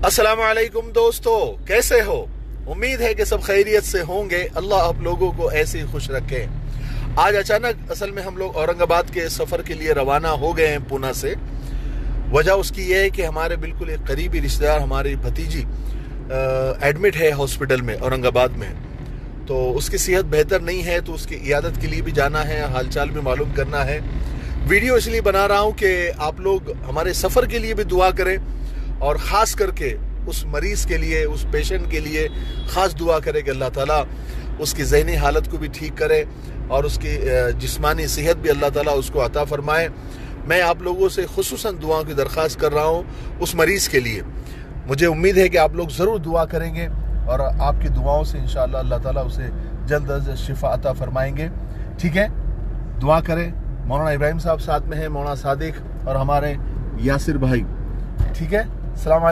अस्सलामु अलैकुम दोस्तों, कैसे हो? उम्मीद है कि सब खैरियत से होंगे। अल्लाह आप लोगों को ऐसे ही खुश रखे। आज अचानक असल में हम लोग औरंगाबाद के सफ़र के लिए रवाना हो गए हैं पूना से। वजह उसकी यह है कि हमारे बिल्कुल एक करीबी रिश्तेदार, हमारी भतीजी एडमिट है हॉस्पिटल में औरंगाबाद में। तो उसकी सेहत बेहतर नहीं है, तो उसकी इयादत के लिए भी जाना है, हालचाल भी मालूम करना है। वीडियो इसलिए बना रहा हूँ कि आप लोग हमारे सफ़र के लिए भी दुआ करें और ख़ास करके उस मरीज़ के लिए, उस पेशेंट के लिए ख़ास दुआ करें कि अल्लाह ताला उसकी ज़हनी हालत को भी ठीक करे और उसकी जिस्मानी सेहत भी अल्लाह ताला उसको अता फ़रमाए। मैं आप लोगों से खुसूसन दुआओं की दरख्वास्त कर रहा हूँ उस मरीज़ के लिए। मुझे उम्मीद है कि आप लोग ज़रूर दुआ करेंगे और आपकी दुआओं से इंशाअल्लाह अल्लाह ताला उसे जल्द अज जल्द शिफा अता फ़रमाएंगे। ठीक है, दुआ करें। मौलाना इब्राहिम साहब साथ में हैं, मौलाना सादिक और हमारे यासिर भाई। ठीक है, सलाम।